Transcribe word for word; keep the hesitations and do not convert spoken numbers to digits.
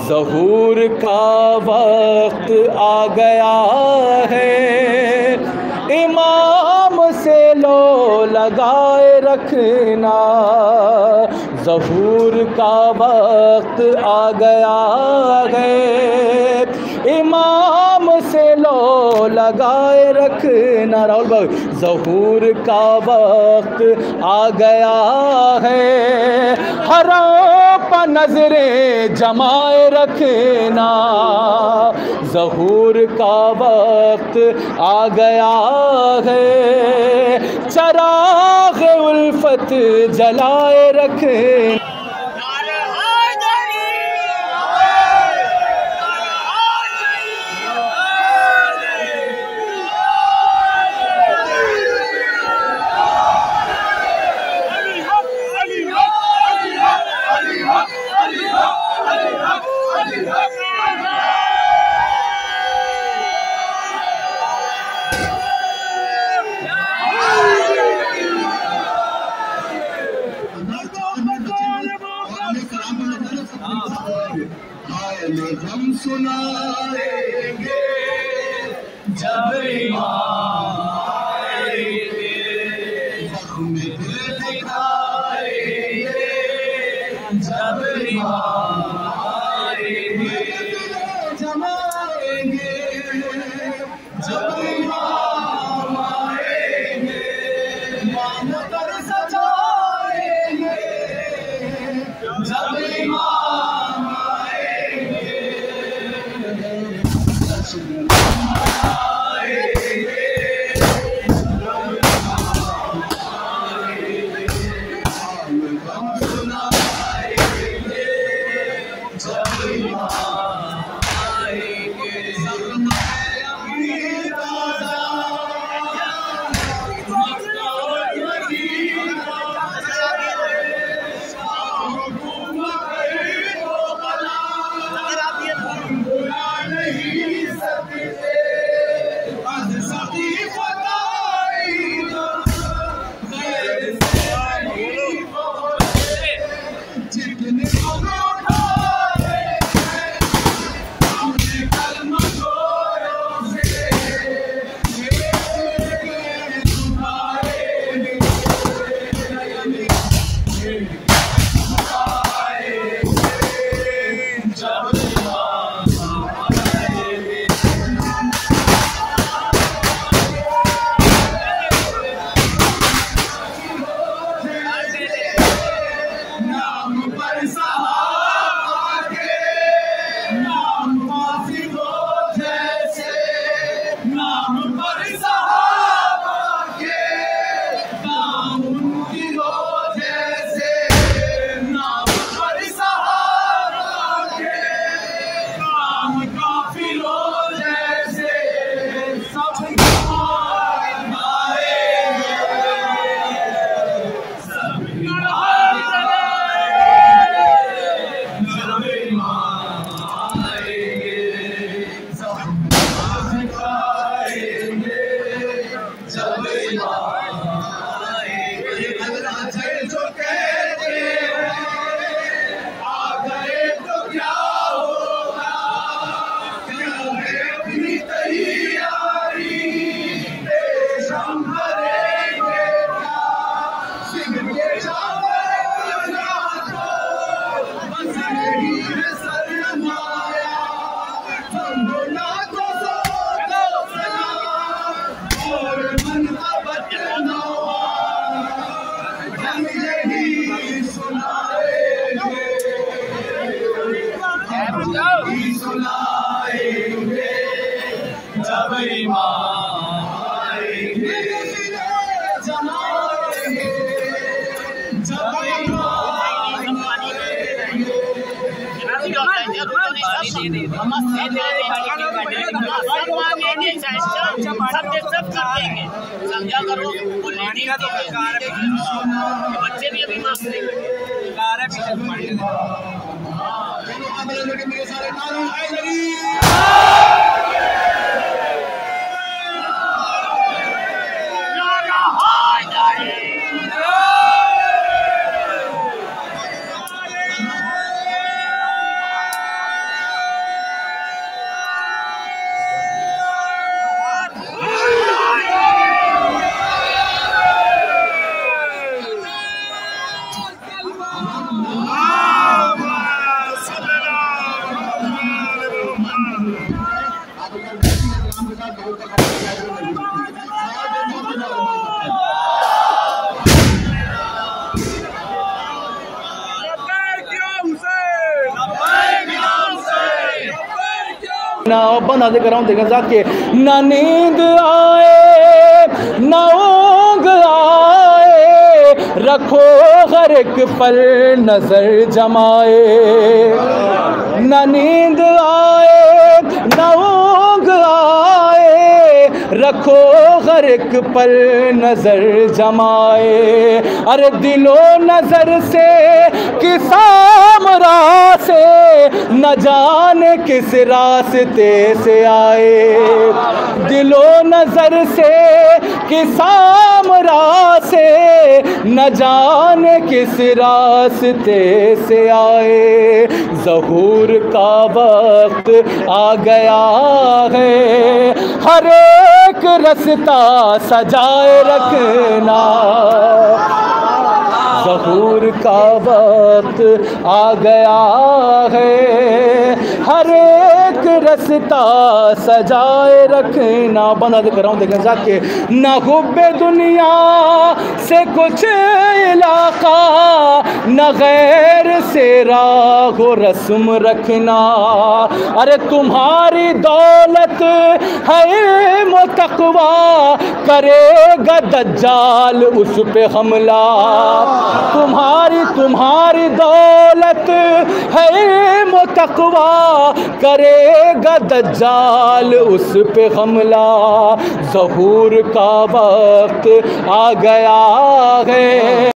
ज़हूर का वक्त आ गया है, इमाम से लो लगाए रखना। ज़हूर का वक्त आ गया है, इमाम से लो लगाए रखना। राहुल भाई, ज़हूर का वक्त आ गया है, हराम पर नजरें जमाए रखना। ज़हूर का वक्त आ गया है, चराग़ उल्फत जलाए रखना। हम सुनाएंगे जब इमाम आएंगे, जख्म दिल दिखाएंगे जब इमाम आएंगे, जमाएंगे जब इमाम आएंगे, मान कर सजाएंगे जब इमाम समझा करो, बच्चे भी अभी माफ ना बना दे कराऊं देखें जाके ना नींद आए ना ऊँग आए, रखो हर एक पल नजर जमाए। ना नींद आए ना ऊँग आए, रखो हर एक पल नजर जमाए। अरे दिलो नजर से किसामरा से न जाने किस रास्ते से आए। दिलो नजर से किसामरा से न जाने किस रास्ते से आए। ज़हूर का वक्त आ गया है, हर एक रास्ता सजाए रखना। ज़हूर का वक्त आ गया है, हर एक रास्ता सजाए रखना। बना दे कर रहा हूँ देखें जाके ना हुब्बे दुनिया से कुछ इलाका, न गैर से रागो रस्म रखना। अरे तुम्हारी दौलत है इल्म तक़वा, करेगा दज्जाल उस पे हमला। तुम्हारी तुम्हारी दौलत है इल्म तक़वा, करेगा दज्जाल उस पे हमला। ज़हूर का वक्त आ गया है।